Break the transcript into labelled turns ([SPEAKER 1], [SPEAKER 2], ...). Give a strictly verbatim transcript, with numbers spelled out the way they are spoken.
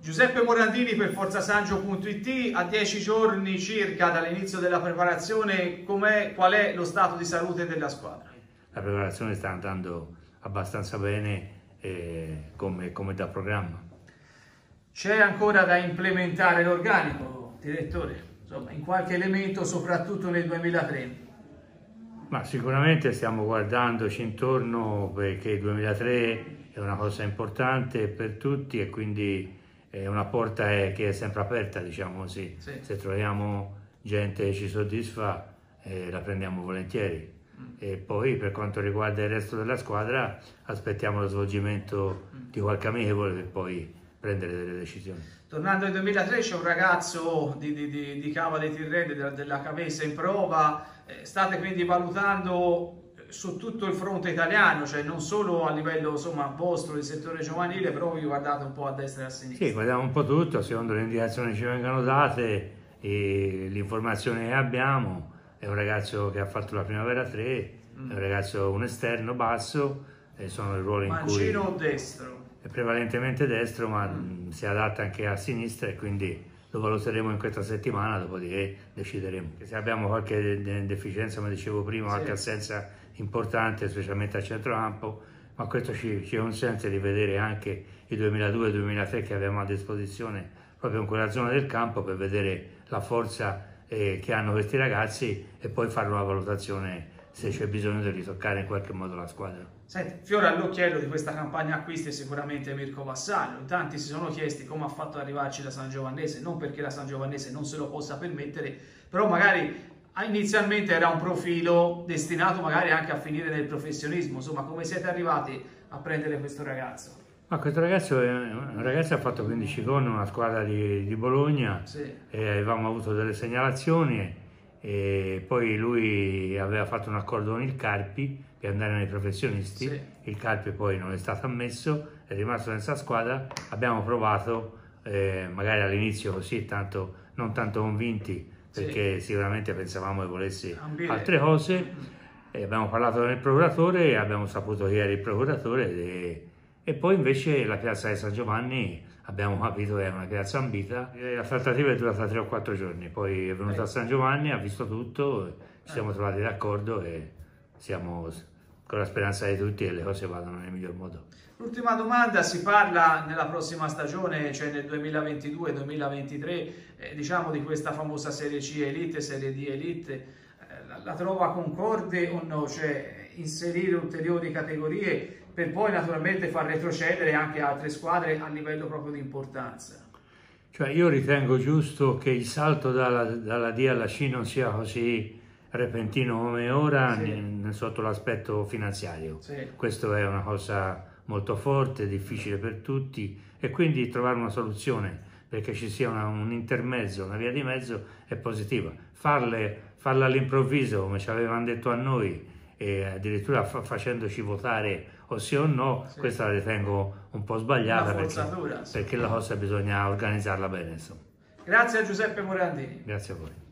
[SPEAKER 1] Giuseppe Morandini per Forzasangio punto it, a dieci giorni circa dall'inizio della preparazione, com'è, qual è lo stato di salute della squadra?
[SPEAKER 2] La preparazione sta andando abbastanza bene, eh, come, come da programma.
[SPEAKER 1] C'è ancora da implementare l'organico, direttore? Insomma, in qualche elemento, soprattutto nel duemilatré?
[SPEAKER 2] Ma sicuramente stiamo guardandoci intorno, perché il duemilatré è una cosa importante per tutti e quindi è una porta è, che è sempre aperta, diciamo così. Sì. Se troviamo gente che ci soddisfa, eh, la prendiamo volentieri. Mm. E poi per quanto riguarda il resto della squadra aspettiamo lo svolgimento mm. di qualche amichevole per poi prendere delle decisioni.
[SPEAKER 1] Tornando al duemilatré, c'è un ragazzo di, di, di, di Cava dei Tirreni, della, della Cavese in prova, eh, state quindi valutando su tutto il fronte italiano, cioè non solo a livello insomma vostro del settore giovanile, però vi guardate un po' a destra e a sinistra.
[SPEAKER 2] Sì, guardiamo un po' tutto, secondo le indicazioni che ci vengono date e l'informazione che abbiamo. È un ragazzo che ha fatto la primavera tre, mm. è un ragazzo, un esterno basso, e sono i ruoli
[SPEAKER 1] Mancino
[SPEAKER 2] in cui...
[SPEAKER 1] Mancino o destro?
[SPEAKER 2] È prevalentemente destro, ma mm. si adatta anche a sinistra e quindi lo valuteremo in questa settimana, dopodiché decideremo. Se abbiamo qualche de deficienza, come dicevo prima, qualche sì. assenza importante, specialmente al centrocampo, ma questo ci, ci consente di vedere anche i duemiladue duemilatré che abbiamo a disposizione proprio in quella zona del campo per vedere la forza eh, che hanno questi ragazzi e poi fare una valutazione se c'è bisogno di ritoccare in qualche modo la squadra.
[SPEAKER 1] Senti, fiore all'occhiello di questa campagna acquisti è sicuramente Mirko Vassallo. In tanti si sono chiesti come ha fatto ad arrivarci la Sangiovannese, non perché la Sangiovannese non se lo possa permettere, però magari inizialmente era un profilo destinato magari anche a finire nel professionismo. Insomma, come siete arrivati a prendere questo ragazzo?
[SPEAKER 2] Ma questo ragazzo è un ragazzo che ha fatto quindici gol in una squadra di, di Bologna, sì. e avevamo avuto delle segnalazioni e poi lui aveva fatto un accordo con il Carpi per andare nei professionisti, sì. il Carpi poi non è stato ammesso, è rimasto senza squadra, abbiamo provato eh, magari all'inizio così, tanto, non tanto convinti, perché sì. sicuramente pensavamo che volesse Ambire. altre cose, mm. e abbiamo parlato con il procuratore e abbiamo saputo chi era il procuratore e, e poi invece la piazza di San Giovanni abbiamo capito che è una piazza ambita. La trattativa è durata tre o quattro giorni, poi è venuto eh. a San Giovanni, ha visto tutto, ci siamo eh. trovati d'accordo e siamo con la speranza di tutti che le cose vadano nel miglior modo.
[SPEAKER 1] L'ultima domanda, si parla nella prossima stagione, cioè nel duemilaventidue duemilaventitré, eh, diciamo di questa famosa Serie C Elite, Serie D Elite, eh, la, la trova concorde o no? Cioè inserire ulteriori categorie per poi naturalmente far retrocedere anche altre squadre a livello proprio di importanza?
[SPEAKER 2] Cioè io ritengo giusto che il salto dalla, dalla D alla C non sia così repentino come ora, sì. sotto l'aspetto finanziario. Sì. Questo è una cosa molto forte, difficile per tutti e quindi trovare una soluzione perché ci sia una, un intermezzo, una via di mezzo è positiva. Farle, farla all'improvviso come ci avevano detto a noi e addirittura fa, facendoci votare o sì o no, sì. questa la ritengo un po' sbagliata perché, sì. perché la cosa bisogna organizzarla bene. Insomma.
[SPEAKER 1] Grazie a Giuseppe Morandini.
[SPEAKER 2] Grazie a voi.